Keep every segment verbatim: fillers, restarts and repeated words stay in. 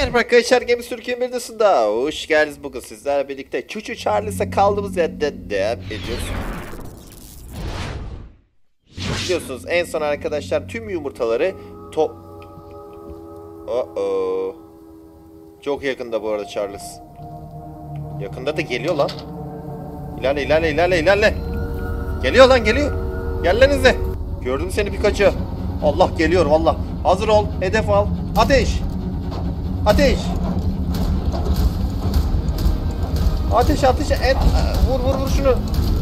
Merhaba arkadaşlar, Gemi Türkiye Medyası'nda hoş geldiniz. Bugün sizlerle birlikte Çuçu Charles'a kaldığımız yerden devam ediyoruz. Biliyorsunuz en son arkadaşlar tüm yumurtaları to... Oh oh. Çok yakında bu arada Charles. Yakında da geliyor lan. İlerle ilerle ilerle ilerle. Geliyor lan geliyor. Gellenize. Gördüm seni Pikachu. Allah geliyor valla. Hazır ol. Hedef al. Ateş. Ateş. Ateş ateş et. Vur vur vur şunu.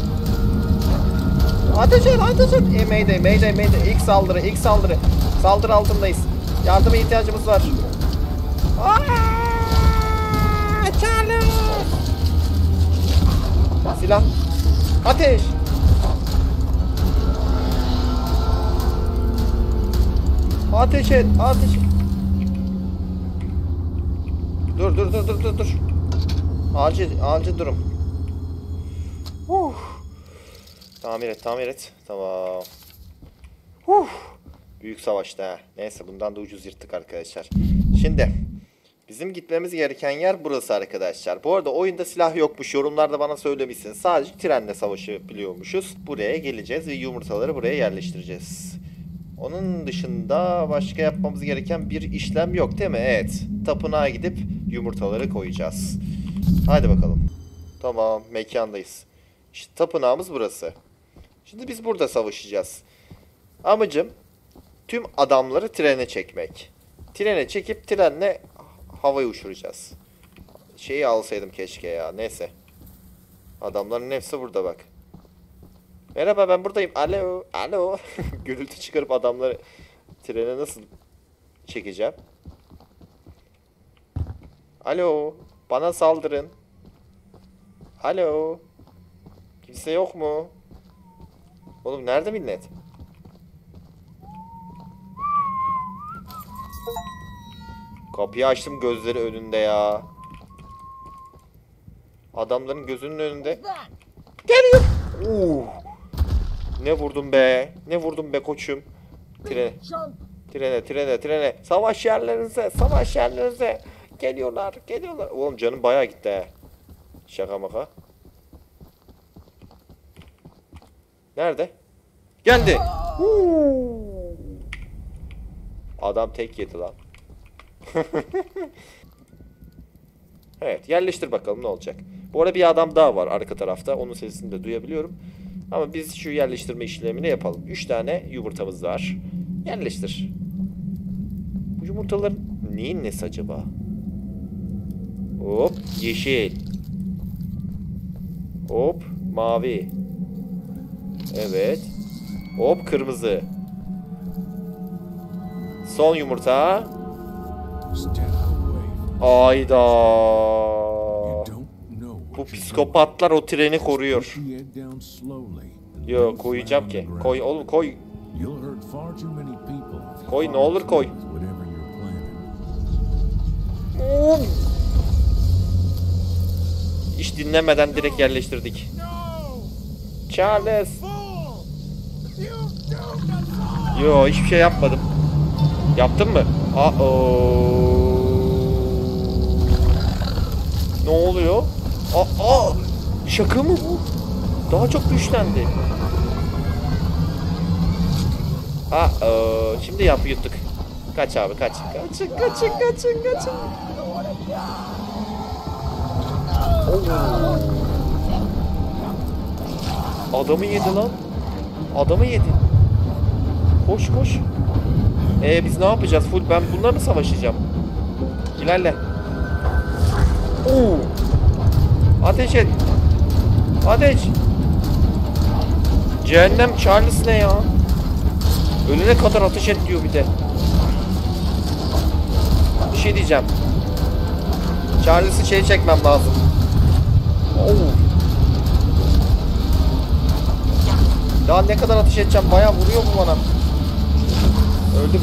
Ateş et ateş et. E, mayday mayday mayday. İlk saldırı ilk saldırı. Saldırı altındayız. Yardıma ihtiyacımız var. Charles. Silah. Ateş. Ateş et ateş. Dur dur dur dur dur dur. Acil acil durum. Uh. Tamir et tamir et. Tamam. Uh. Büyük savaşta ha. Neyse bundan da ucuz yırttık arkadaşlar. Şimdi bizim gitmemiz gereken yer burası arkadaşlar. Bu arada oyunda silah yokmuş. Yorumlarda bana söylemişsiniz. Sadece trenle savaşı biliyormuşuz. Buraya geleceğiz ve yumurtaları buraya yerleştireceğiz. Onun dışında başka yapmamız gereken bir işlem yok değil mi? Evet. Tapınağa gidip yumurtaları koyacağız. Hadi bakalım. Tamam, mekandayız. İşte tapınağımız burası. Şimdi biz burada savaşacağız. Amacım tüm adamları trene çekmek. Trene çekip trenle havaya uçuracağız. Şeyi alsaydım keşke ya. Neyse. Adamların hepsi burada bak. Merhaba ben buradayım. Alo. Alo. Gürültü çıkarıp adamları trene nasıl çekeceğim? Alo. Bana saldırın. Alo. Kimse yok mu? Oğlum nerede millet? Kapıyı açtım gözleri önünde ya. Adamların gözünün önünde. Geliyor. Uh. Ne vurdum be? Ne vurdum be koçum? Trene. Trene, trene, trene. Savaş yerlerinize, savaş yerlerinize. Geliyorlar, geliyorlar. Oğlum canım bayağı gitti he. Şaka maka. Nerede? Geldi. Uh. Adam tek yedi lan. Evet, yerleştir bakalım ne olacak. Bu arada bir adam daha var arka tarafta. Onun sesini de duyabiliyorum. Ama biz şu yerleştirme işlemini yapalım. Üç tane yumurtamız var. Yerleştir. Bu yumurtaların neyin nesi acaba? Hop yeşil. Hop mavi. Evet. Hop kırmızı. Son yumurta. Ayda. Bu psikopatlar o treni koruyor. Yok koyacağım ki. Koy oğlum koy. Koy ne olur koy. Hiç dinlemeden direkt yerleştirdik. Charles. Yo hiçbir şey yapmadım. Yaptın mı? Aa. Ne oluyor? Aa, aa, şaka mı bu? Daha çok güçlendi. Aa, şimdi yap yuttuk. Kaç abi kaç. Kaçın kaçın kaçın kaçın. Adamı yedi lan. Adamı yedi. Koş koş. Ee biz ne yapacağız? Full ben bununla mı savaşacağım? İlerle. Oo. Ateş et. Ateş. Cehennem Charles ne ya? Ölene kadar ateş et diyor bir de. Bir şey diyeceğim. Charles'ı şey çekmem lazım. Oo. Daha ne kadar ateş edeceğim? Bayağı vuruyor bu bana. Öldüm.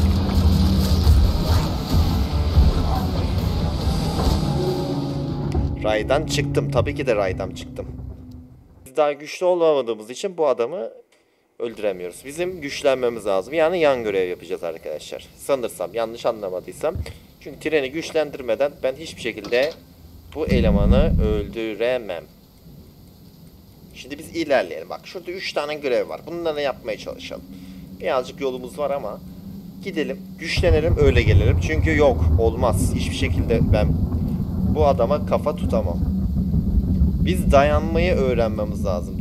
Raydan çıktım. Tabii ki de raydan çıktım. Biz daha güçlü olamadığımız için bu adamı öldüremiyoruz. Bizim güçlenmemiz lazım. Yani yan görev yapacağız arkadaşlar. Sanırsam yanlış anlamadıysam. Çünkü treni güçlendirmeden ben hiçbir şekilde bu elemanı öldüremem. Şimdi biz ilerleyelim. Bak şurada üç tane görev var. Bunları yapmaya çalışalım. Birazcık yolumuz var ama gidelim, güçlenelim, öyle gelelim. Çünkü yok, olmaz. Hiçbir şekilde ben bu adama kafa tutamam. Biz dayanmayı öğrenmemiz lazım.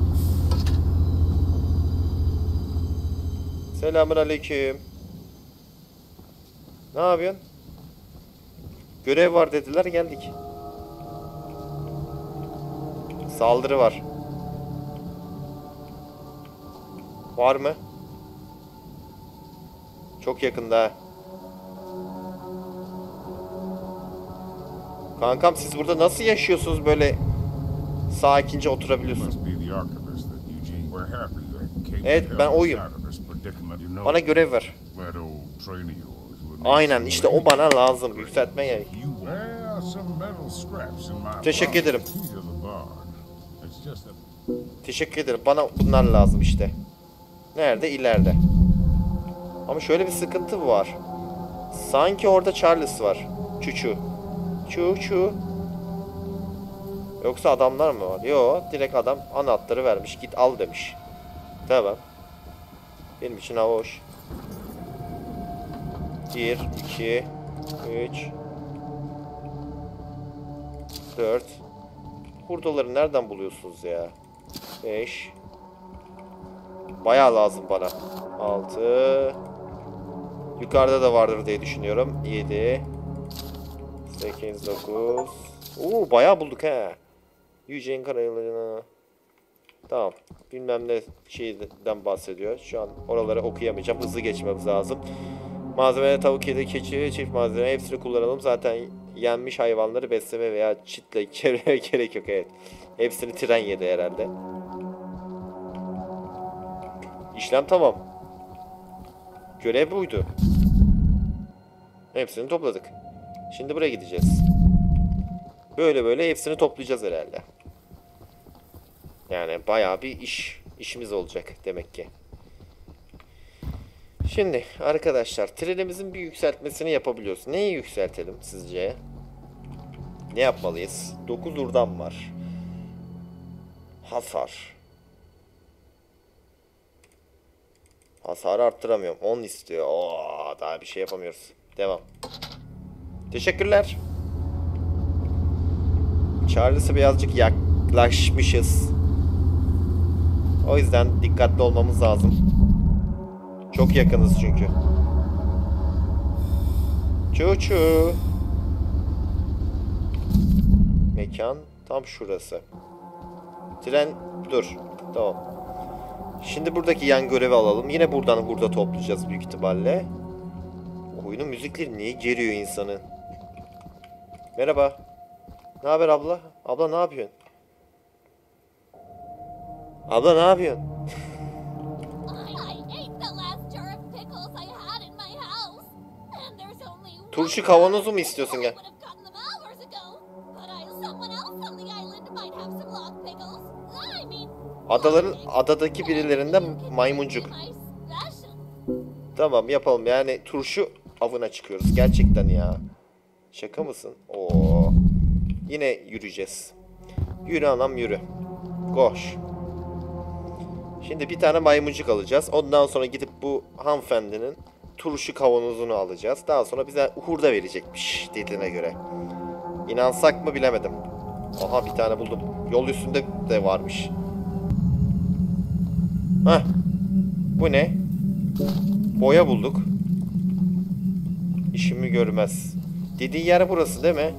Selamünaleyküm. Ne yapıyorsun? Görev var dediler, geldik. Saldırı var. Var mı? Çok yakında. Kankam siz burada nasıl yaşıyorsunuz böyle sakince oturabiliyorsunuz? Evet ben oyum. Bana görev ver. Aynen işte o bana lazım. Yükseltme gerek. Teşekkür ederim. Teşekkür ederim. Bana bunlar lazım işte. Nerede? İleride. Ama şöyle bir sıkıntı var. Sanki orada Charles var. Çuçu. Çuçu. Yoksa adamlar mı var? Yo, direkt adam anahtarı vermiş. Git al demiş. Tamam. Benim için hava hoş. bir, iki, üç, dört. Hurdaları nereden buluyorsunuz ya? beş. Bayağı lazım bana. altı. Yukarıda da vardır diye düşünüyorum. yedi. sekiz, dokuz. Oo bayağı bulduk he. Yüceğin karayoluna. Tamam. Bilmem ne şeyden bahsediyor. Şu an oraları okuyamayacağım. Hızlı geçmemiz lazım. Malzeme, tavuk, kedi, keçi, çift malzeme hepsini kullanalım. Zaten yenmiş hayvanları besleme veya çitle çevreye gerek yok. Evet. Hepsini tren yedi herhalde. İşlem tamam. Görev buydu. Hepsini topladık. Şimdi buraya gideceğiz. Böyle böyle hepsini toplayacağız herhalde. Yani bayağı bir iş işimiz olacak demek ki. Şimdi arkadaşlar trenimizin bir yükseltmesini yapabiliyoruz. Neyi yükseltelim sizce? Ne yapmalıyız? dokuz urdan var. Hasar. Hasarı arttıramıyorum. on istiyor. Oo, daha bir şey yapamıyoruz. Devam. Teşekkürler. Charles'a birazcık yaklaşmışız. O yüzden dikkatli olmamız lazım. Çok yakınız çünkü. Çuçu. Mekan tam şurası. Tren dur. Tamam. Şimdi buradaki yan görevi alalım. Yine buradan burada toplayacağız büyük ihtimalle. Oyunun müzikleri niye geriyor insanı? Merhaba. Ne haber abla? Abla ne yapıyorsun? Abla ne yapıyorsun? Turşu kavanozu mu istiyorsun gel? Adaların adadaki birilerinden maymuncuk. Tamam yapalım yani turşu avına çıkıyoruz gerçekten ya. Şaka mısın? Oo. Yine yürüyeceğiz. Yürü anam yürü. Koş. Şimdi bir tane maymuncuk alacağız. Ondan sonra gidip bu hanımefendinin turşu kavanozunu alacağız. Daha sonra bize hurda verecekmiş dediğine göre. İnansak mı bilemedim. Aha bir tane buldum. Yol üstünde de varmış. Heh. Bu ne? Boya bulduk. İşimi görmez. Dediği yer burası değil mi?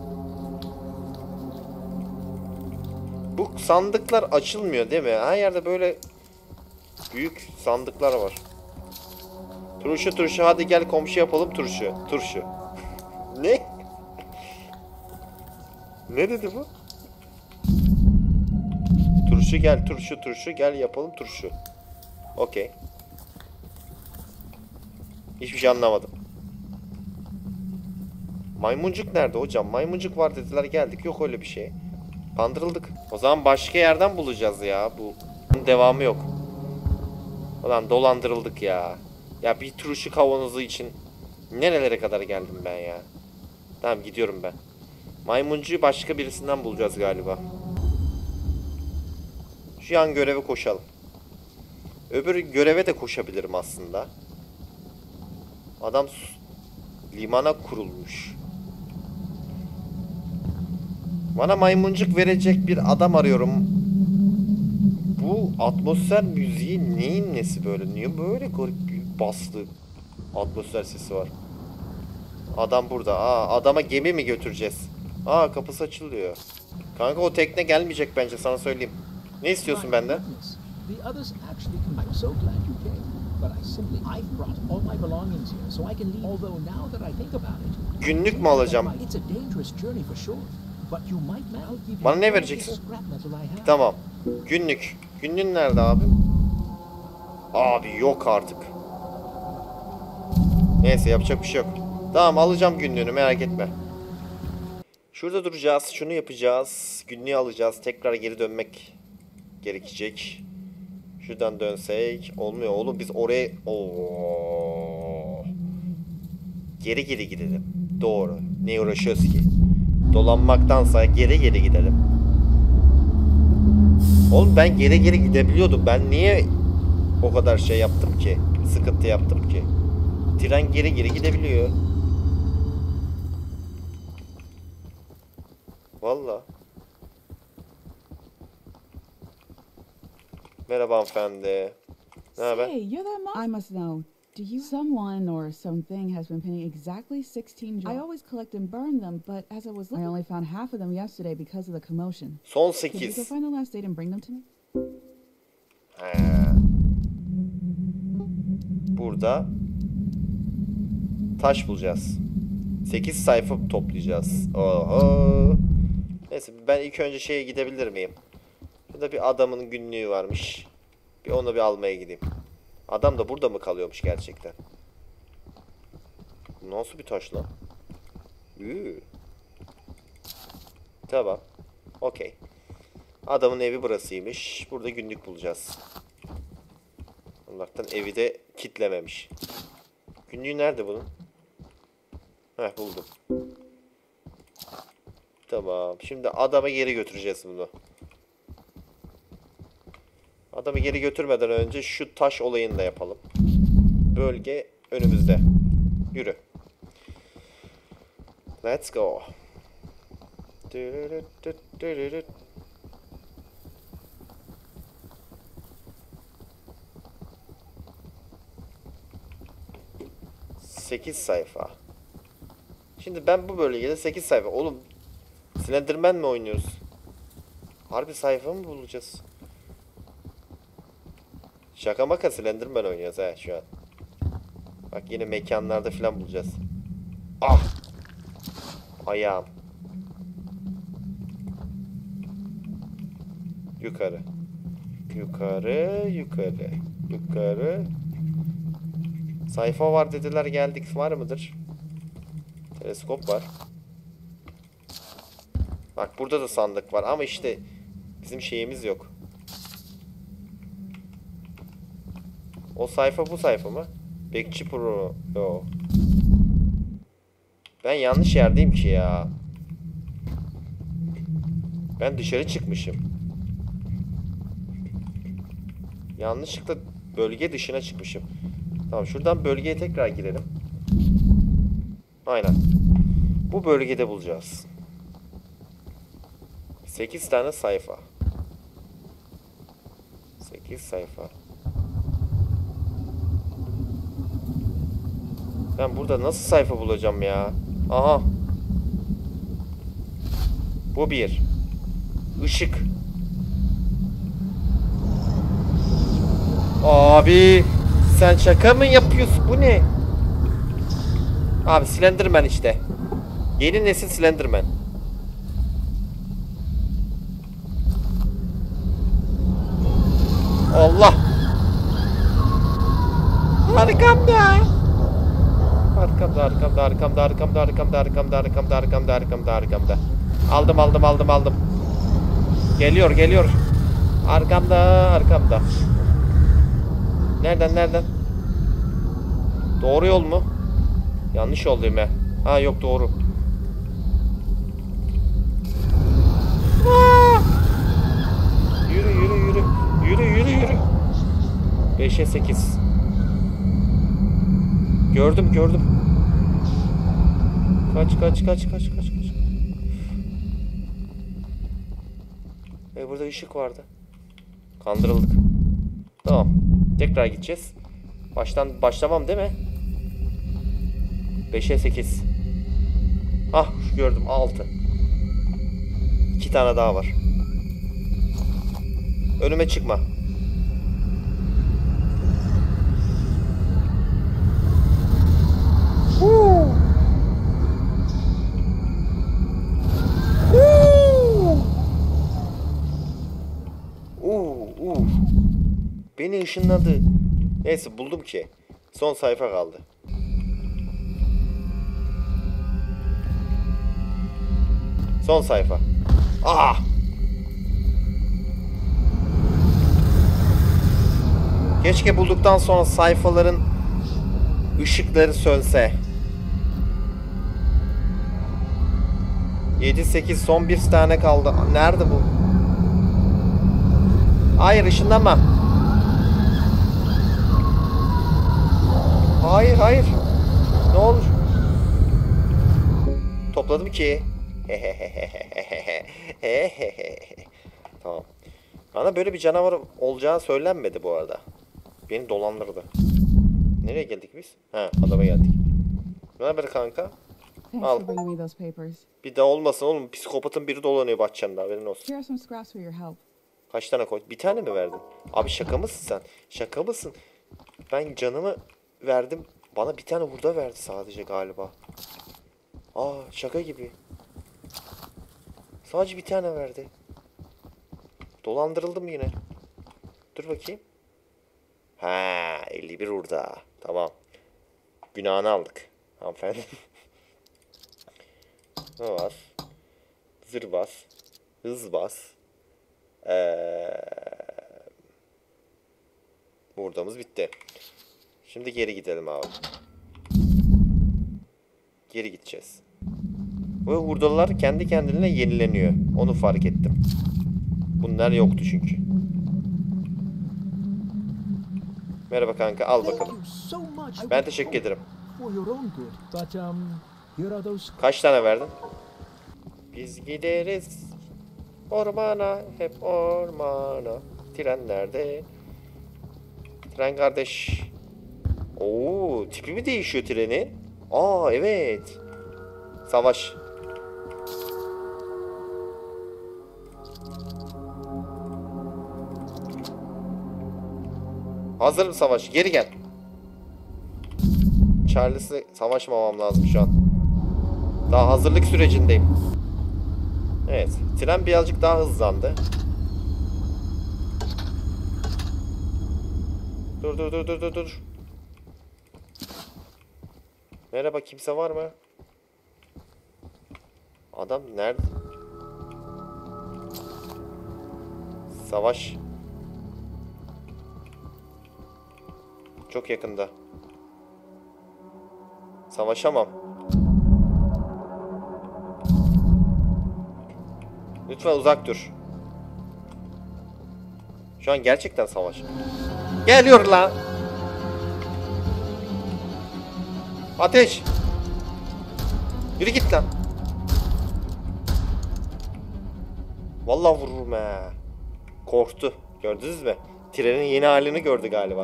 Bu sandıklar açılmıyor değil mi? Her yerde böyle büyük sandıklar var. Turşu turşu hadi gel komşu yapalım turşu. Turşu. Ne? Ne dedi bu? Turşu gel turşu turşu gel yapalım turşu. Okey. Hiçbir şey anlamadım. Maymuncuk nerede hocam? Maymuncuk var dediler geldik. Yok öyle bir şey. Kandırıldık. O zaman başka yerden bulacağız ya. Bu bunun devamı yok. Ulan dolandırıldık ya. Ya bir turşu kavanozu için Nerelere kadar geldim ben ya? Tamam gidiyorum ben. Maymuncuyu başka birisinden bulacağız galiba. Şu an göreve koşalım. Öbür göreve de koşabilirim aslında. Adam limana kurulmuş. Bana maymuncuk verecek bir adam arıyorum. Bu atmosfer müziği neyin nesi böyle? Niye böyle garip bir baslı atmosfer sesi var? Adam burada. Aa, adama gemi mi götüreceğiz? Aa, kapısı açılıyor. Kanka o tekne gelmeyecek bence, sana söyleyeyim. Ne istiyorsun benden? Günlük mü alacağım? Bana ne vereceksin? Tamam. Günlük. Günlüğün nerede abi? Abi yok artık. Neyse, yapacak bir şey yok. Tamam, alacağım günlüğünü, merak etme. Şurada duracağız. Şunu yapacağız. Günlüğü alacağız. Tekrar geri dönmek gerekecek. Şuradan dönsek. Olmuyor oğlum, biz oraya... Oo. Geri geri gidelim. Doğru. Ne uğraşıyoruz ki? Dolanmaktansa geri geri gidelim. Oğlum ben geri geri gidebiliyordum. Ben niye o kadar şey yaptım ki? Sıkıntı yaptım ki? Tren geri geri gidebiliyor. Vallahi. Merhaba hanımefendi. Ne haber? Hey, you're that mom? I must know. Do you? Someone or something has been pinning exactly sixteen jewels. I always collect and burn them, but as I was looking, I only found half of them yesterday because of the commotion. Son Could you go sekiz. find the last date and bring them to me? He. Burada taş bulacağız. sekiz sayfa toplayacağız. Oho. Neyse, ben ilk önce şeye gidebilir miyim? Burada bir adamın günlüğü varmış. Bir onu bir almaya gideyim. Adam da burada mı kalıyormuş gerçekten? Nasıl bir taş lan? Üü. Tamam. Okey. Adamın evi burasıymış. Burada günlük bulacağız. Allah'tan evi de kitlememiş. Günlüğü nerede bunun? Heh, buldum. Tamam. Şimdi adamı geri götüreceğiz bunu. Adamı geri götürmeden önce şu taş olayını da yapalım. Bölge önümüzde. Yürü. Let's go. sekiz sayfa. Şimdi ben bu bölgede sekiz sayfa. Oğlum, Slenderman mi oynuyoruz? Harbi sayfa mı bulacağız? Şaka maka Slenderman oynuyoruz ha şu an. Bak, yine mekanlarda falan bulacağız. Ah! Ayağım. Yukarı. Yukarı, yukarı. Yukarı. Sayfa var dediler, geldik. Var mıdır? Teleskop var. Bak, burada da sandık var ama işte bizim şeyimiz yok. O sayfa bu sayfa mı? Bekçi Pro. Yo. Ben yanlış yerdeyim ki ya. Ben dışarı çıkmışım. Yanlışlıkla bölge dışına çıkmışım. Tamam, şuradan bölgeye tekrar girelim. Aynen. Bu bölgede bulacağız. sekiz tane sayfa. sekiz sayfa. Ben burada nasıl sayfa bulacağım ya? Aha. Bu bir. Işık. Abi, sen şaka mı yapıyorsun? Bu ne? Abi, Slenderman işte. Yeni nesil Slenderman. Allah. Arkamda. Arkamda, arkamda, arkamda, arkamda, arkamda, arkamda, arkamda, arkamda, arkamda, arkamda. Aldım, aldım, aldım, aldım. Geliyor, geliyor. Arkamda, arkamda. Nereden, nereden? Doğru yol mu? Yanlış yoldayım ben. Ha yok doğru. Aa! Yürü yürü yürü. Yürü yürü yürü. beşe sekiz. Gördüm gördüm. Kaç kaç kaç kaç kaç kaç. E burada ışık vardı. Kandırıldık. Tamam. Tekrar gideceğiz. Baştan başlamam değil mi? beşe sekiz. Ah gördüm altı. İki tane daha var. Önüme çıkma. Huu. Huu. Uh, uh. Beni ışınladı. Neyse buldum ki. Son sayfa kaldı. Son sayfa. Ah! Keşke bulduktan sonra sayfaların ışıkları sönse. yedi sekiz son bir tane kaldı. Nerede bu? Hayır ışınlanma. Hayır hayır. Ne olur. Topladım ki. Tamam. Bana böyle bir canavar olacağı söylenmedi bu arada. Beni dolandırdı. Nereye geldik biz? Ha adama geldik. Ne haber kanka? Thanks Al. for bringing me those papers. Bir daha olmasın oğlum. Psikopatın biri dolanıyor bahçemde, haberin olsun. Here are some scraps for your help. Kaç tane koy? Bir tane mi verdin? Abi şaka mısın sen? Şaka mısın? Ben canımı verdim. Bana bir tane hurda verdi sadece galiba. Aa şaka gibi. Sadece bir tane verdi. Dolandırıldım yine. Dur bakayım. Ha elli bir hurda. Tamam. Günahını aldık. Hanımefendi. Ne var? Zır bas. Hız bas. Ee, hurdamız bitti. Şimdi geri gidelim abi. Geri gideceğiz. Bu hurdalar kendi kendine yenileniyor. Onu fark ettim. Bunlar yoktu çünkü. Merhaba kanka, al bakalım. Ben teşekkür ederim. Kaç tane verdin? Biz gideriz ormana, hep ormana. Tren nerede? Tren kardeş. Oo, tipi mi değişiyor trenin? Aa evet. Savaş. Hazırım savaş. Geri gel. Charles'le savaşmamam lazım şu an. Daha hazırlık sürecindeyim. Evet. Tren birazcık daha hızlandı. Dur dur dur dur dur dur. Merhaba, kimse var mı? Adam nerede? Savaş. Çok yakında. Savaşamam. Lütfen uzak dur. Şu an gerçekten savaş. Geliyor lan. Ateş. Yürü git lan. Vallahi vururum he. Korktu. Gördünüz mü? Trenin yeni halini gördü galiba.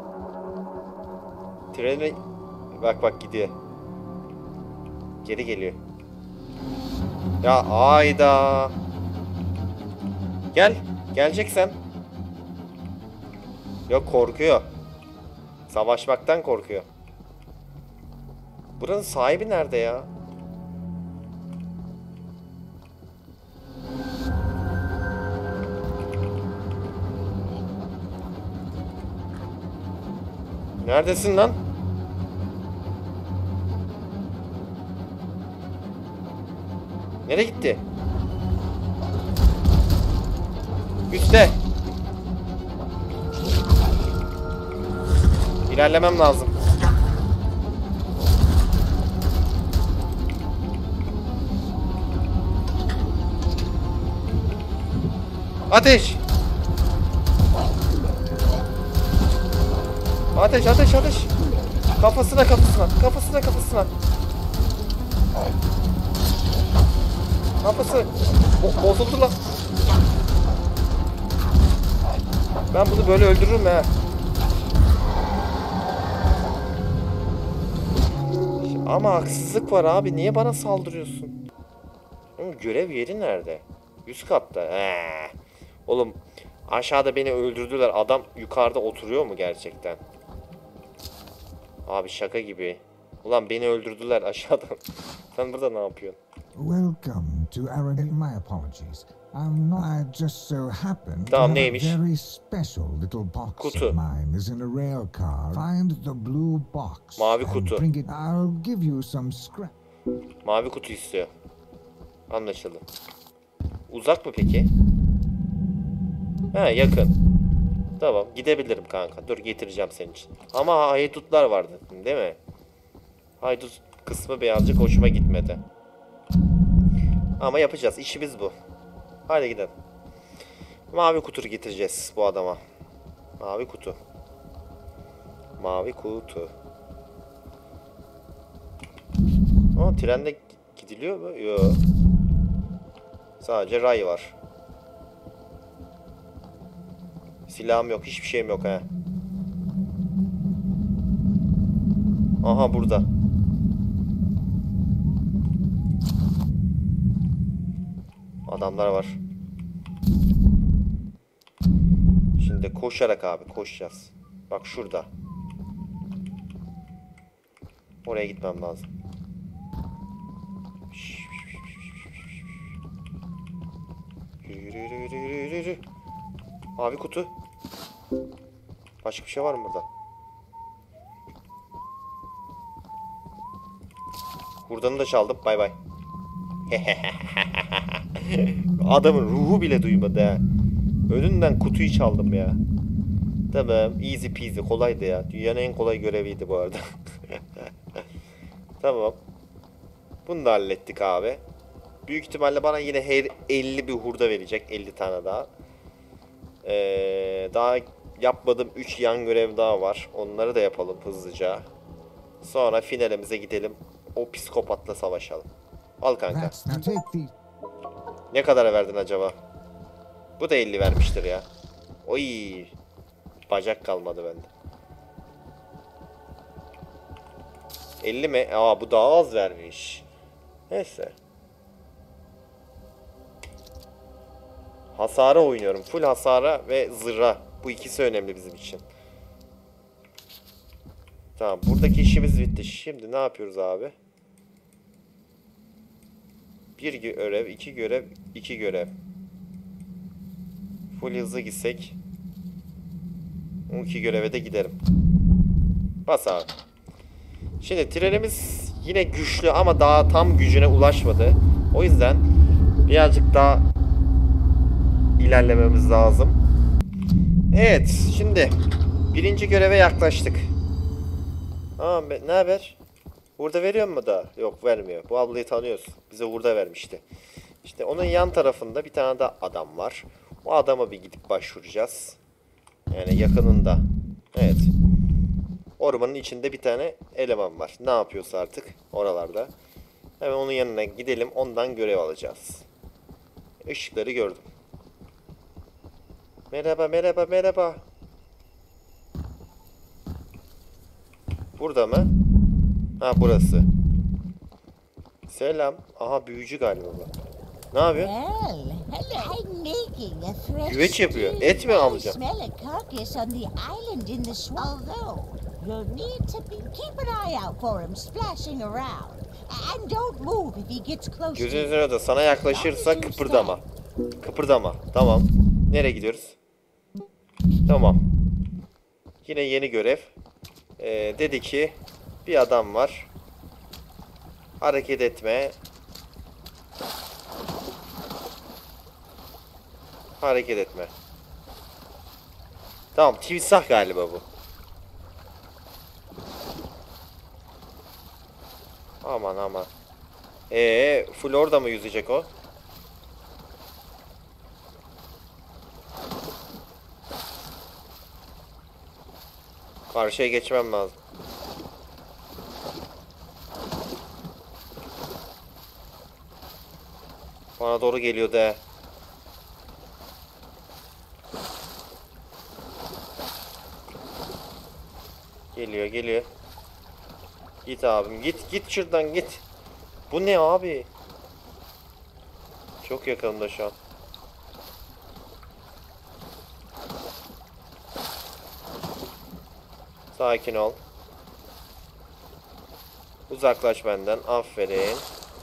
Treni bak bak gidiyor. Geri geliyor. Ya ayda. Gel. Geleceksen. Yok, korkuyor. Savaşmaktan korkuyor. Buranın sahibi nerede ya? Neredesin lan? Nereye gitti? Üste. İlerlemem lazım. Ateş! Ateş, ateş, ateş! Kafasına, kafasına, kafasına, kafasına! Kafası! Bo bozuldu lan! Ben bunu böyle öldürürüm ha! Ama haksızlık var abi. Niye bana saldırıyorsun? Oğlum, görev yeri nerede? Üst katta. He. Oğlum aşağıda beni öldürdüler. Adam yukarıda oturuyor mu gerçekten? Abi şaka gibi. Ulan beni öldürdüler aşağıdan. Sen burada ne yapıyorsun? Welcome to Arabic. My apologies. I'm not. I just so happened to Tamam, have a neymiş? very special little box Kutu. of mine is in a rail car. Find the blue box. Mavi and kutu. Bring it. I'll give you some scrap. Mavi kutu istiyor. Anlaşıldı. Uzak mı peki? Ha, yakın. Tamam, gidebilirim kanka. Dur, getireceğim senin için. Ama haydutlar vardı değil mi? Haydut kısmı birazcık hoşuma gitmedi. Ama yapacağız. İşimiz bu. Hadi gidelim. Mavi kutu getireceğiz bu adama. Mavi kutu. Mavi kutu. Aa, trende gidiliyor mu? Yok. Sadece ray var. Silahım yok. Hiçbir şeyim yok he. Aha, burada. Adamlar var. Şimdi koşarak abi koşacağız. Bak şurada. Oraya gitmem lazım. Yürü yürü yürü yürü yürü yürü. Mavi kutu. Başka bir şey var mı burada? Hurdanı da çaldım. Bay bay. Adamın ruhu bile duymadı ha. Önünden kutuyu çaldım ya. Tamam, easy peasy, kolaydı ya. Dünyanın en kolay göreviydi bu arada. Tamam. Bunu da hallettik abi. Büyük ihtimalle bana yine her elli bir hurda verecek. elli tane daha. Ee, daha yapmadığım üç yan görev daha var. Onları da yapalım hızlıca. Sonra finalimize gidelim. O psikopatla savaşalım. Al kanka. That's now take the. Ne kadar verdin acaba? Bu da elli vermiştir ya. Oy. Bacak kalmadı bende. elli mi? Aa, bu daha az vermiş. Neyse. Hasara oynuyorum. Full hasara ve zırha. Bu ikisi önemli bizim için. Tamam. Buradaki işimiz bitti. Şimdi ne yapıyoruz abi? Bir görev, iki görev, iki görev. Full hızlı gitsek. O iki göreve de giderim. Bas abi. Şimdi trenimiz yine güçlü ama daha tam gücüne ulaşmadı. O yüzden birazcık daha ilerlememiz lazım. Evet, şimdi birinci göreve yaklaştık. Aa, ne haber? Hurda veriyor mu da? Yok, vermiyor. Bu ablayı tanıyorsun. Bize hurda vermişti. İşte onun yan tarafında bir tane daha adam var. O adama bir gidip başvuracağız. Yani yakınında. Evet. Ormanın içinde bir tane eleman var. Ne yapıyorsa artık oralarda. Hemen onun yanına gidelim. Ondan görev alacağız. Işıkları gördüm. Merhaba, merhaba, merhaba. Burada mı? Ha, burası. Selam. Aha, büyücü galiba bu. Ne yapıyor? Güveç yapıyor. Et mi alacağım? Gözünüzün önünde, sana yaklaşırsa kıpırdama. Kıpırdama. Tamam. Nereye gidiyoruz? Tamam. Yine yeni görev. Ee, dedi ki bir adam var. Hareket etme. Hareket etme. Tamam, timsah galiba bu. Aman aman. Ee, full orada mı yüzecek o? Karşıya geçmem lazım. Bana doğru geliyor de. Geliyor geliyor. Git abim git git şuradan git. Bu ne abi? Çok yakınımda şu an. Sakin ol. Uzaklaş benden. Aferin.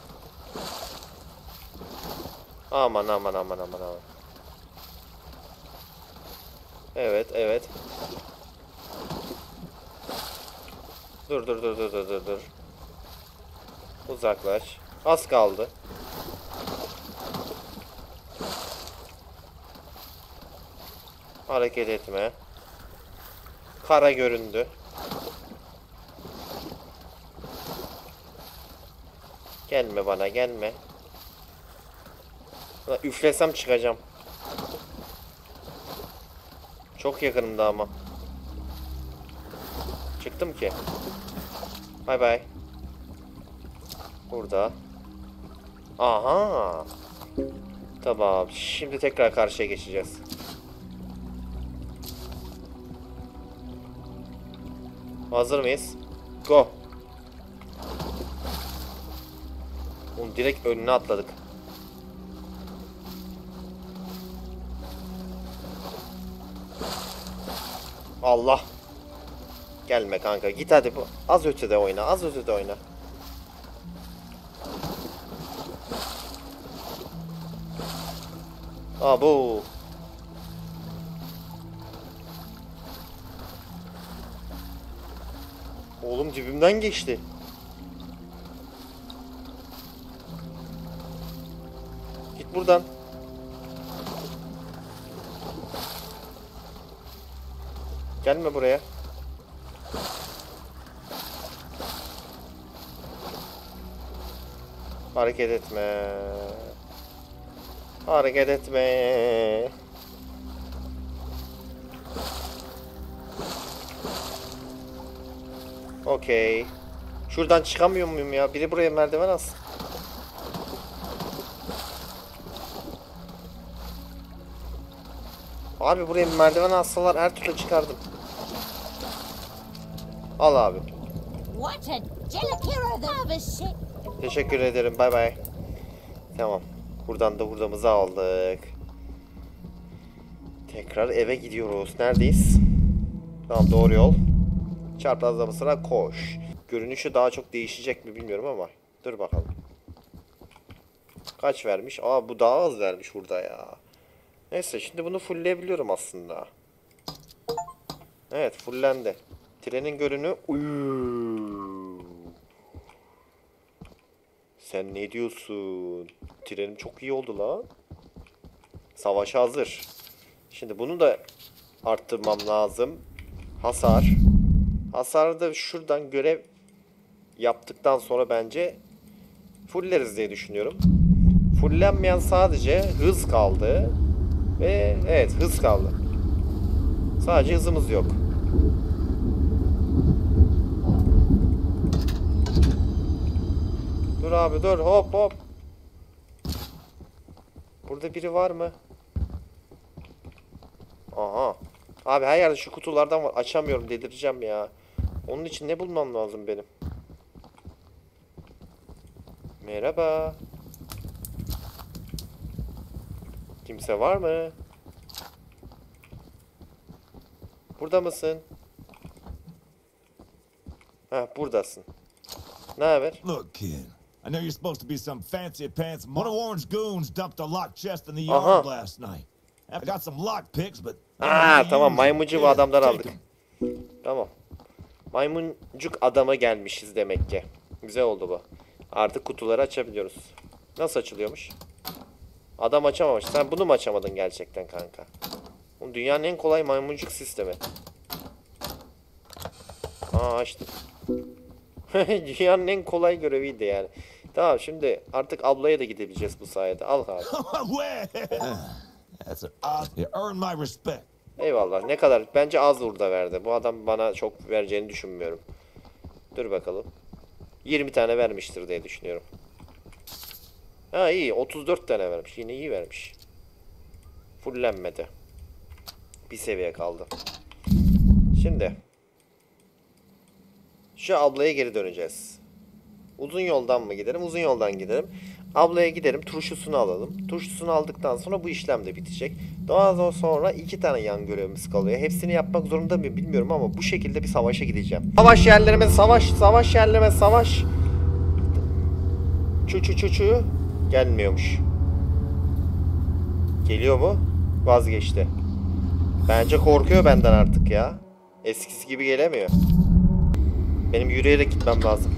Aman aman aman aman aman. Evet evet. Dur dur dur dur dur dur dur. Uzaklaş. Az kaldı. Hareket etme. Kara göründü. Gelme bana gelme. Ulan üflesem çıkacağım. Çok yakınımda ama. Çıktım ki. Bay bay. Burada. Aha. Tamam. Şimdi tekrar karşıya geçeceğiz. Hazır mıyız? Go. Oğlum direkt önüne atladık. Allah. Gelme kanka. Git hadi. Bu az ötede oyna. Az ötede oyna. Abo. Oğlum dibimden geçti. Git buradan. Gelme buraya. Hareket etme. Hareket etme. Okey. Şuradan çıkamıyor muyum ya? Biri buraya merdiven alsın. Abi buraya merdiven alsalar her türlü çıkardım. Al abi. Teşekkür ederim. Bay bay. Tamam. Buradan da hurdamızı aldık. Tekrar eve gidiyoruz. Neredeyiz? Tamam doğru yol. Çaprazlamasına koş. Görünüşü daha çok değişecek mi bilmiyorum ama. Dur bakalım. Kaç vermiş? Aa bu daha az vermiş burada ya. Neyse şimdi bunu fullleyebiliyorum aslında. Evet fullendi. Trenin görünü. Uyuu. Sen ne diyorsun? Trenim çok iyi oldu lan. Savaşa hazır. Şimdi bunu da arttırmam lazım. Hasar. Hasarı da şuradan görev yaptıktan sonra bence fulleriz diye düşünüyorum. Fullenmeyen sadece hız kaldı. Ve evet hız kaldı. Sadece hızımız yok. Dur abi dur hop hop. Burada biri var mı? Aha. Abi her yerde şu kutulardan var. Açamıyorum delireceğim ya. Onun için ne bulmam lazım benim? Merhaba. Kimse var mı? Burada mısın? Ha buradasın. Ne haber? Look, kid. I know you're supposed to be some fancy pants. One of Warren's goons dumped a locked chest in the yard Aha. last night. I got some lock picks, but Aa tamam maymuncu bu adamdan take aldık. 'em. Tamam. Maymuncuk adama gelmişiz demek ki. Güzel oldu bu. Artık kutuları açabiliyoruz. Nasıl açılıyormuş? Adam açamamış. Sen bunu mu açamadın gerçekten kanka? Bu dünyanın en kolay maymuncuk sistemi. Aa açtım. Dünyanın en kolay göreviydi yani. Tamam şimdi artık ablaya da gidebileceğiz bu sayede. Al abi. Well, that's an odd. You earned my respect. Eyvallah. Ne kadar? Bence az burada verdi. Bu adam bana çok vereceğini düşünmüyorum. Dur bakalım. yirmi tane vermiştir diye düşünüyorum. Ha iyi. otuz dört tane vermiş. Yine iyi vermiş. Fullenmedi. Bir seviye kaldı. Şimdi. Şu ablaya geri döneceğiz. Uzun yoldan mı gidelim? Uzun yoldan gidelim. Ablaya gidelim. Turşusunu alalım. Turşusunu aldıktan sonra bu işlem de bitecek. Daha sonra iki tane yan görevimiz kalıyor. Hepsini yapmak zorunda mıyım bilmiyorum ama bu şekilde bir savaşa gideceğim. Savaş yerlerime savaş. Savaş yerlerime savaş. Çu çu çu çu. Gelmiyormuş. Geliyor mu? Vazgeçti. Bence korkuyor benden artık ya. Eskisi gibi gelemiyor. Benim yürüyerek gitmem lazım.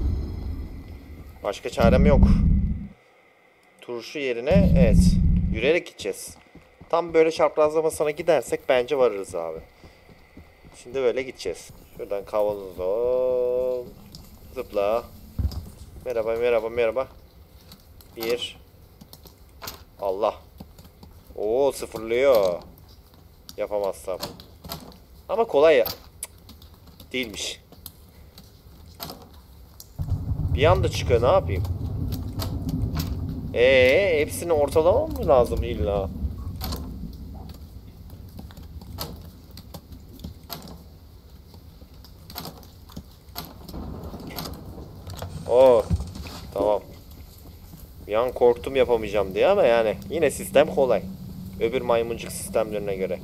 Başka çarem yok. Turşu yerine evet. Yürüyerek gideceğiz. Tam böyle çaprazlamasına gidersek bence varırız abi. Şimdi böyle gideceğiz. Şuradan kavanoz zıpla. Merhaba merhaba merhaba. Bir. Allah. Oo sıfırlıyor. Yapamazsam. Ama kolay ya. Cık. Değilmiş. Bir anda çıkıyor, ne yapayım? Eee hepsini ortalamam mı lazım illa? Oo tamam. Bir an korktum yapamayacağım diye ama yani yine sistem kolay. Öbür maymuncuk sistemlerine göre.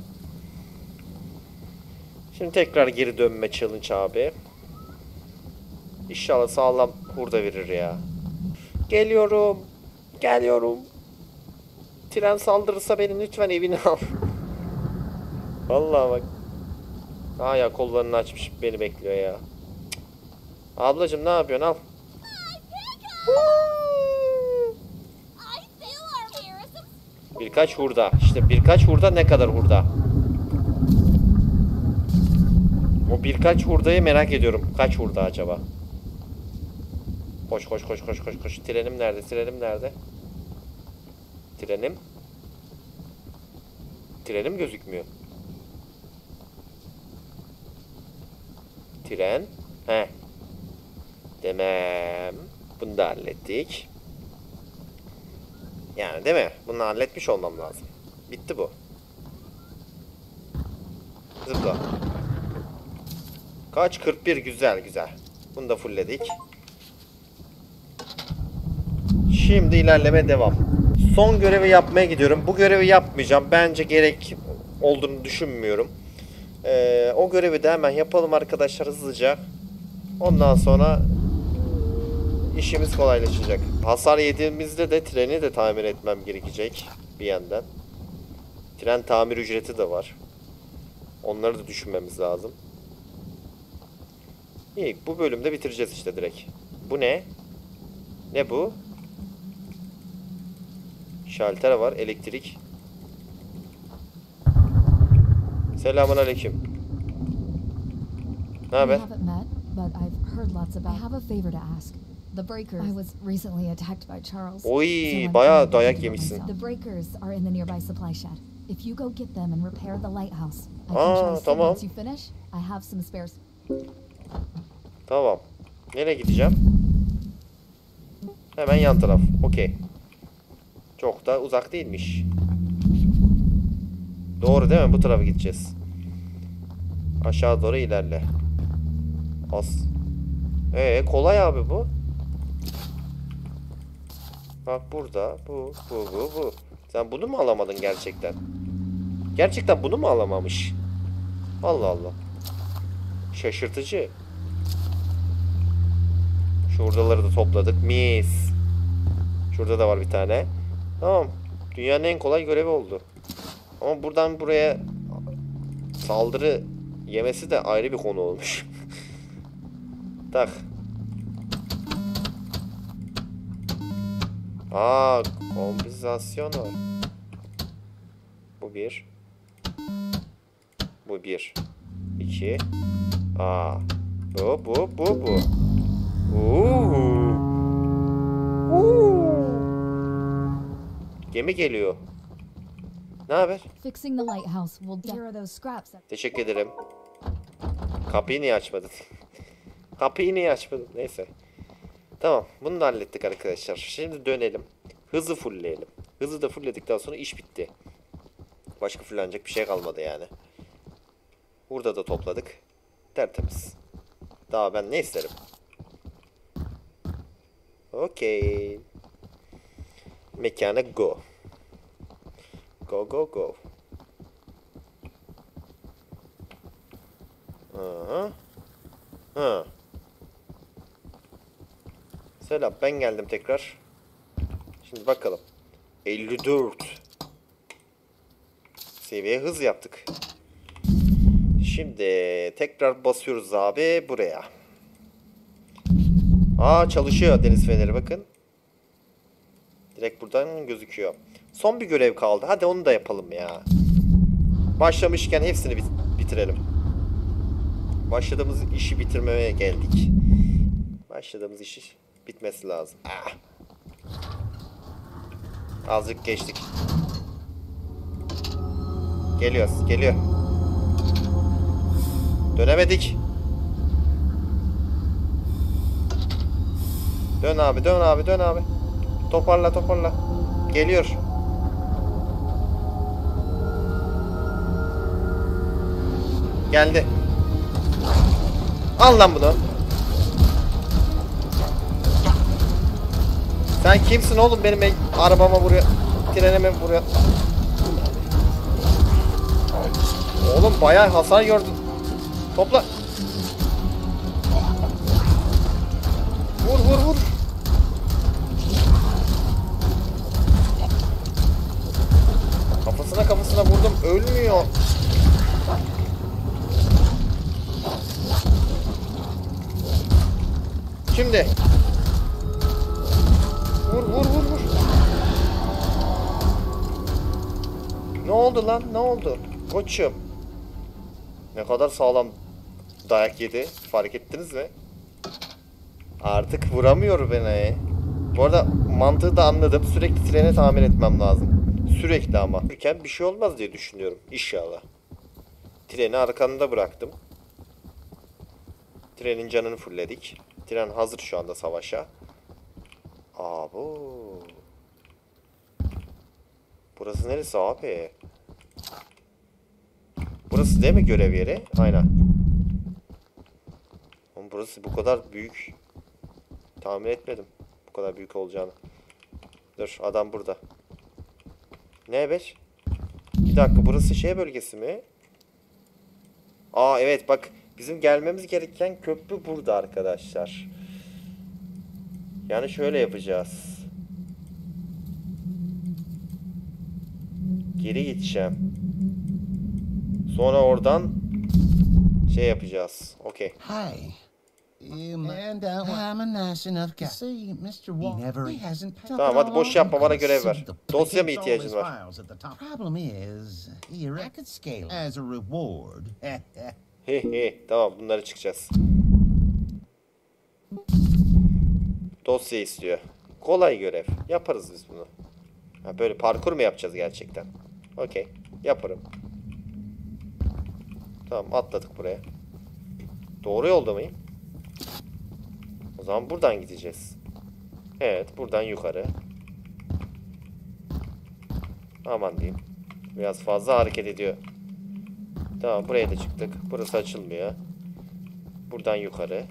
Şimdi tekrar geri dönme challenge abi. İnşallah sağlam hurda verir ya. Geliyorum. Geliyorum. Tren saldırırsa benim lütfen evini al. Vallahi bak. Aa ya kollarını açmış beni bekliyor ya. Cık. Ablacığım ne yapıyorsun, al. Birkaç hurda. İşte birkaç hurda ne kadar hurda? O birkaç hurdayı merak ediyorum. Kaç hurda acaba? Koş koş koş koş koş koş. Trenim nerede? Trenim nerede? Trenim. Trenim gözükmüyor. Tren. He. Demem. Bunu da hallettik. Yani değil mi? Bunu halletmiş olmam lazım. Bitti bu. Zıpla. Kaç? kırk bir. Güzel güzel. Bunu da fullledik. Şimdi ilerleme devam. Son görevi yapmaya gidiyorum. Bu görevi yapmayacağım. Bence gerek olduğunu düşünmüyorum. Ee, o görevi de hemen yapalım arkadaşlar hızlıca. Ondan sonra işimiz kolaylaşacak. Hasar yediğimizde de treni de tamir etmem gerekecek bir yandan. Tren tamir ücreti de var. Onları da düşünmemiz lazım. İyi, bu bölümde bitireceğiz işte direkt. Bu ne? Ne bu? Şalter var, elektrik. Selamun aleyküm. Ne haber? We haven't met, but I've heard lots about. I have a favor to ask. The Breakers. I was recently attacked by Charles. Oy, so I'm bayağı trying to dayak do it yemişsin. myself. The Breakers are in the nearby supply shed. If you go get them and repair the lighthouse, I can Aa, try to tamam. once you finish. I have some spares. Tamam. Nereye gideceğim? Hemen yan taraf. Okey. Çok da uzak değilmiş. Doğru değil mi? Bu tarafa gideceğiz. Aşağı doğru ilerle. As. Ee kolay abi bu. Bak burada. Bu, bu, bu, bu. Sen bunu mu alamadın gerçekten? Gerçekten bunu mu alamamış? Allah Allah. Şaşırtıcı. Şuradaları da topladık. Mis. Şurada da var bir tane. Tamam. Dünyanın en kolay görevi oldu. Ama buradan buraya saldırı yemesi de ayrı bir konu olmuş. Tak. Aa, kombinasyon var. Bu bir. Bu bir. İki. Aa. Bu, bu, bu, bu. Uuu. Uuu. Gemi geliyor. Ne haber? Fixing the lighthouse will de- Here are those scraps. that- Teşekkür ederim. Kapıyı niye açmadın? Kapıyı niye açmadın? Neyse. Tamam. Bunu da hallettik arkadaşlar. Şimdi dönelim. Hızı fullleyelim. Hızı da fullledikten sonra iş bitti. Başka fullenecek bir şey kalmadı yani. Burada da topladık. Tertemiz. Daha ben ne isterim? Okey. Mekana go. Go go go. Aha. Ha. Selam, ben geldim tekrar. Şimdi bakalım. elli dört. Seviye hız yaptık. Şimdi tekrar basıyoruz abi buraya. Aa, çalışıyor deniz feneri, bakın. Direkt buradan gözüküyor. Son bir görev kaldı. Hadi onu da yapalım ya. Başlamışken hepsini bit bitirelim. Başladığımız işi bitirmeye geldik. Başladığımız işi bitmesi lazım. Ah. Azıcık geçtik. Geliyoruz, geliyor. Dönemedik. Dön abi, dön abi, dön abi. Toparla, toparla. Geliyor. Geldi. Al lan bunu. Sen kimsin oğlum, benim arabama vuruyor. Trenime vuruyor. Oğlum bayağı hasar gördün. Topla. Vur vur vur. Kafasına kafasına vurdum. Ölmüyor. Şimdi. Vur vur vur vur. Ne oldu lan? Ne oldu? Koçum. Ne kadar sağlam dayak yedi. Fark ettiniz mi? Artık vuramıyor beni. Bu arada mantığı da anladım. Sürekli treni tamir etmem lazım. Sürekli ama. Bir şey olmaz diye düşünüyorum. İnşallah. Treni arkamda bıraktım. Trenin canını fullledik. Tren hazır şu anda savaşa. Abo. Burası neresi abi? Burası değil mi görev yeri? Aynen. Ama burası bu kadar büyük. Tahmin etmedim bu kadar büyük olacağını. Dur, adam burada. Ne be? Bir dakika, burası şey bölgesi mi? Aa evet, bak bizim gelmemiz gereken köprü burada arkadaşlar. Yani şöyle yapacağız. Geri gideceğim. Sonra oradan şey yapacağız. Okey. Hi. Um, and uh, I'm a nice enough guy. See, mister Wall, he hasn't picked up Tamam, hadi boş yapma, bana görev ver. Dosya mı ihtiyacın var? Problem is, here I could scale as a reward. He he, tamam, bunları çıkacağız. Dosya istiyor. Kolay görev. Yaparız biz bunu. Ha, böyle parkur mu yapacağız gerçekten? Okey, yaparım. Tamam, atladık buraya. Doğru yolda mıyım? O zaman buradan gideceğiz. Evet, buradan yukarı. Aman diyeyim. Biraz fazla hareket ediyor. Tamam, buraya da çıktık. Burası açılmıyor. Buradan yukarı.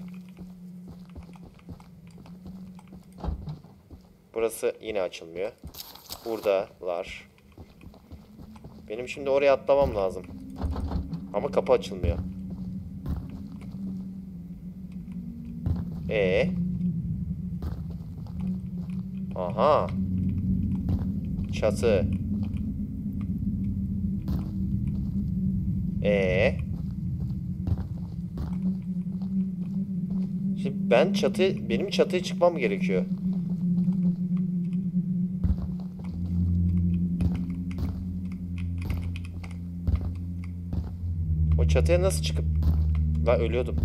Burası yine açılmıyor. Buradalar. Benim şimdi oraya atlamam lazım. Ama kapı açılmıyor. Ee. Aha. Çatı. Ee. Şimdi ben çatı, benim çatıya çıkmam gerekiyor. O çatıya nasıl çıkıp... Ben ölüyordum.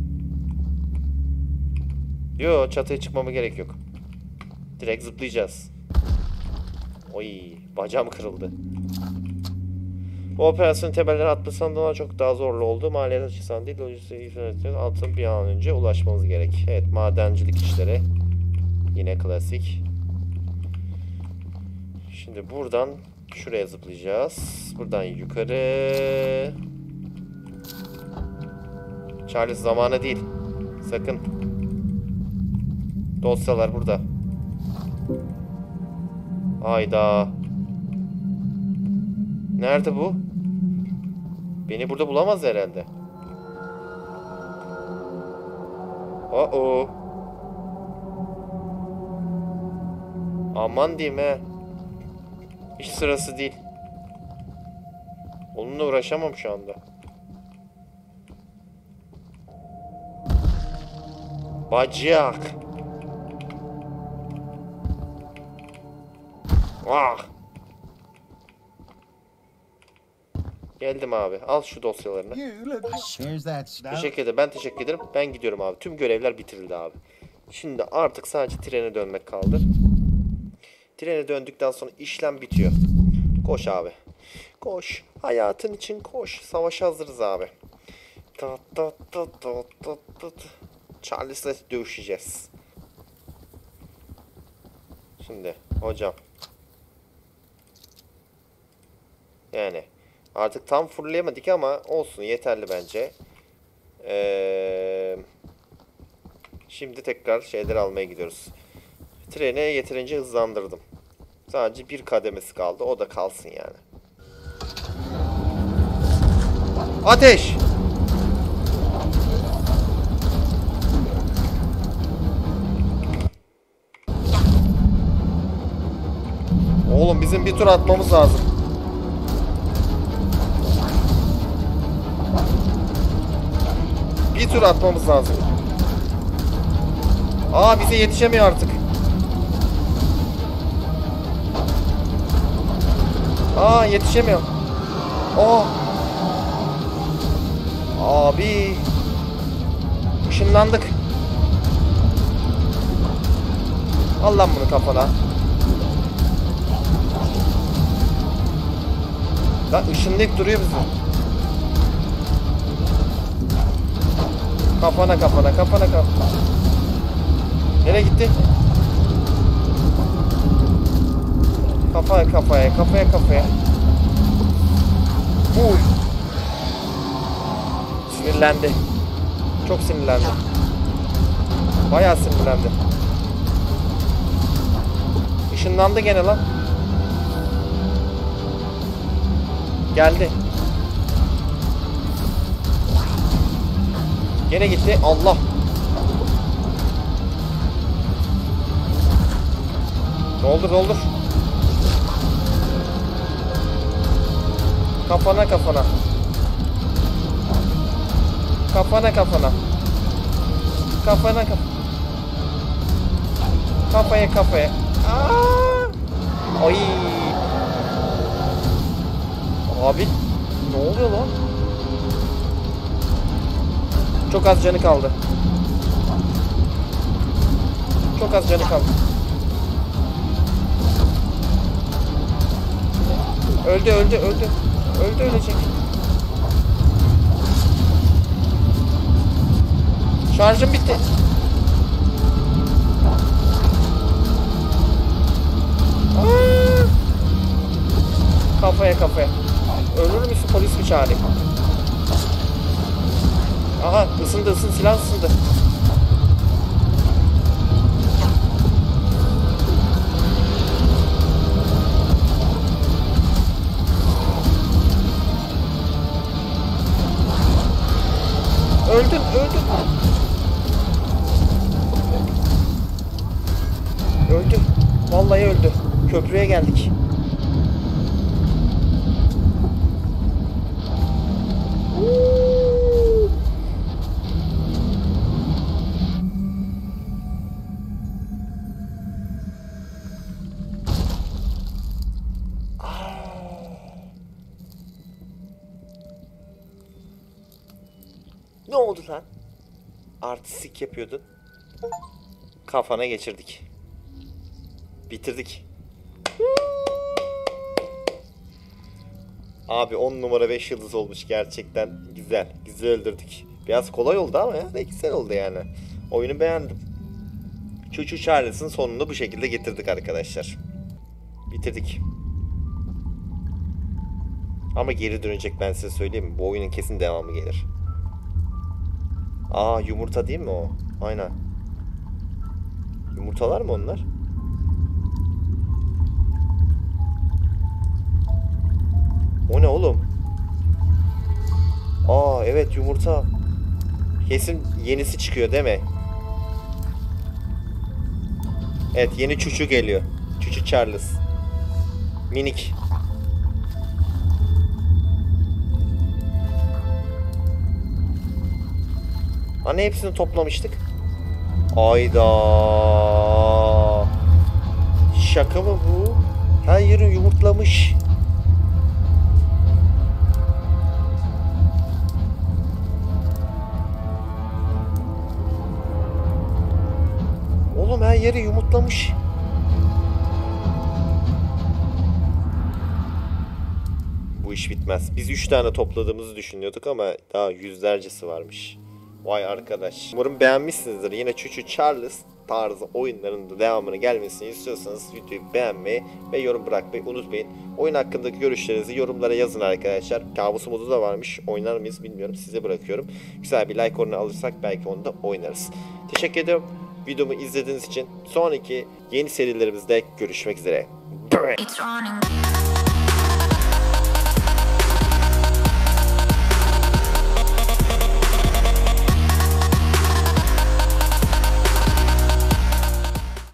Yo, çatıya çıkmama gerek yok. Direkt zıplayacağız. Oy, bacağım kırıldı. Bu operasyonun temelleri atmasından daha çok daha zorlu oldu. Maliyet açısından değil, lojistik altın bir an önce ulaşmamız gerek. Evet, madencilik işleri. Yine klasik. Şimdi buradan şuraya zıplayacağız. Buradan yukarı. Charles zamanı değil. Sakın. Dosyalar burada. Hayda. Nerede bu? Beni burada bulamaz herhalde. Uh-oh. Aman diyeyim he. Hiç sırası değil. Onunla uğraşamam şu anda. Bacak. Ah. Geldim abi. Al şu dosyalarını. Here's that stuff. Teşekkür ederim. Ben teşekkür ederim. Ben gidiyorum abi. Tüm görevler bitirildi abi. Şimdi artık sadece trene dönmek kaldı. Trene döndükten sonra işlem bitiyor. Koş abi. Koş. Hayatın için koş. Savaşa hazırız abi. Tat tat tat tat tat tat. Charles'la dövüşeceğiz. Şimdi hocam. Yani artık tam fullleyemedik ama olsun, yeterli bence. Ee, şimdi tekrar şeyleri almaya gidiyoruz. Treni yeterince hızlandırdım. Sadece bir kademesi kaldı. O da kalsın yani. Ateş! Oğlum bizim bir tur atmamız lazım. Bir tur atmamız lazım. Aa, bize yetişemiyor artık. Aa, yetişemiyor. Oh. Abi. Işınlandık. Al lan bunu kafana. Lan ışınlayıp duruyor bizi. Kafana kafana kafana kafana. Nereye gitti? Kafaya kafaya kafaya kafaya. Uy. Sinirlendi. Çok sinirlendi. Bayağı sinirlendi. Işınlandı gene lan. Geldi. Gene gitti. Allah. Doldur doldur. Kafana kafana. Kafana kafana. Kafana kafana. Kafaya kafaya. Aa! Ay. Abi ne oluyor lan? Çok az canı kaldı. Çok az canı kaldı. Öldü öldü öldü. Öldü, ölecek. Şarjım bitti. Aa! Kafaya kafaya. Ölür müsün, polis mi çağırayım? Aha, ısındı ısın silah ısındı. Öldün, öldün. Öldü. Vallahi öldü. Köprüye geldik. Ne oldu lan? Artistik yapıyordun. Kafana geçirdik. Bitirdik. Abi on numara beş yıldız olmuş gerçekten. Güzel. Güzel öldürdük. Biraz kolay oldu ama ya. Ne güzel oldu yani. Oyunu beğendim. Çuçu Charles'ın sonunu bu şekilde getirdik arkadaşlar. Bitirdik. Ama geri dönecek, ben size söyleyeyim mi? Bu oyunun kesin devamı gelir. Aa, yumurta değil mi o? Aynen. Yumurtalar mı onlar? O ne oğlum? Aa evet, yumurta. Kesin yenisi çıkıyor değil mi? Evet, yeni çuçu geliyor. Çuçu Charles. Minik. Hani hepsini toplamıştık. Ayda. Şaka mı bu? Her yeri yumurtlamış. Oğlum her yeri yumurtlamış. Bu iş bitmez. Biz üç tane topladığımızı düşünüyorduk ama daha yüzlercesi varmış. Vay arkadaş. Umarım beğenmişsinizdir. Yine Çuçu Charles tarzı oyunların da devamını gelmesini istiyorsanız videoyu beğenmeyi ve yorum bırakmayı unutmayın. Oyun hakkındaki görüşlerinizi yorumlara yazın arkadaşlar. Kabusu modu da varmış. Oynar mıyız bilmiyorum. Size bırakıyorum. Güzel bir like oranı alırsak belki onu da oynarız. Teşekkür ediyorum videomu izlediğiniz için. Sonraki yeni serilerimizde görüşmek üzere. It's running.